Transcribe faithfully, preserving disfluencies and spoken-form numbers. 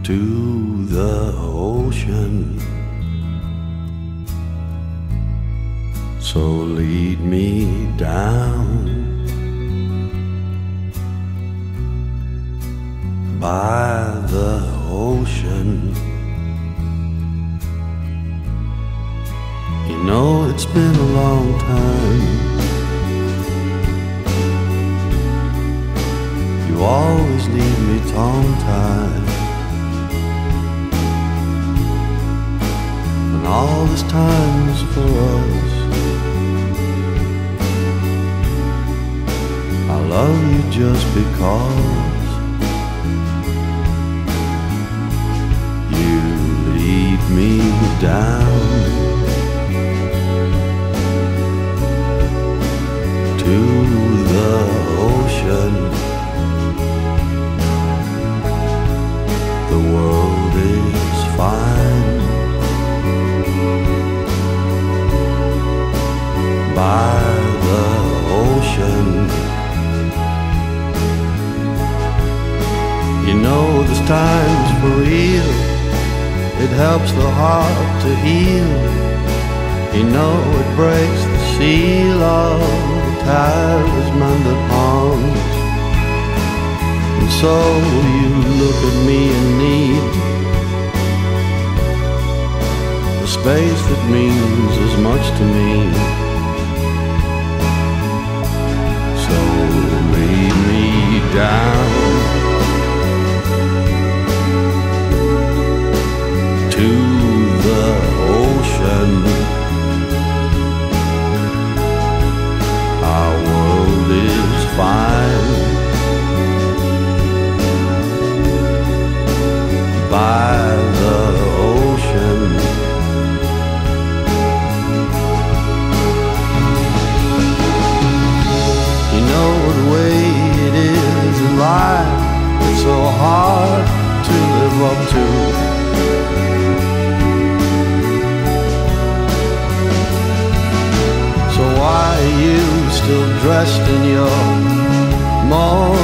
to the ocean. So lead me down by the ocean. You know it's been a long time. You always leave me tongue-tied, and all this time is for us. I love you just because you lead me down to the ocean. The world is fine by the ocean. You know this time's for real. It helps the heart to heal. You know it breaks the seal of the talisman that haunts. And so you look at me and need the space that means as much to me. So lead me down to the ocean. Our world is fine by the ocean. You know the way it is in life. It's so hard to live up to. So why are you still dressed in your most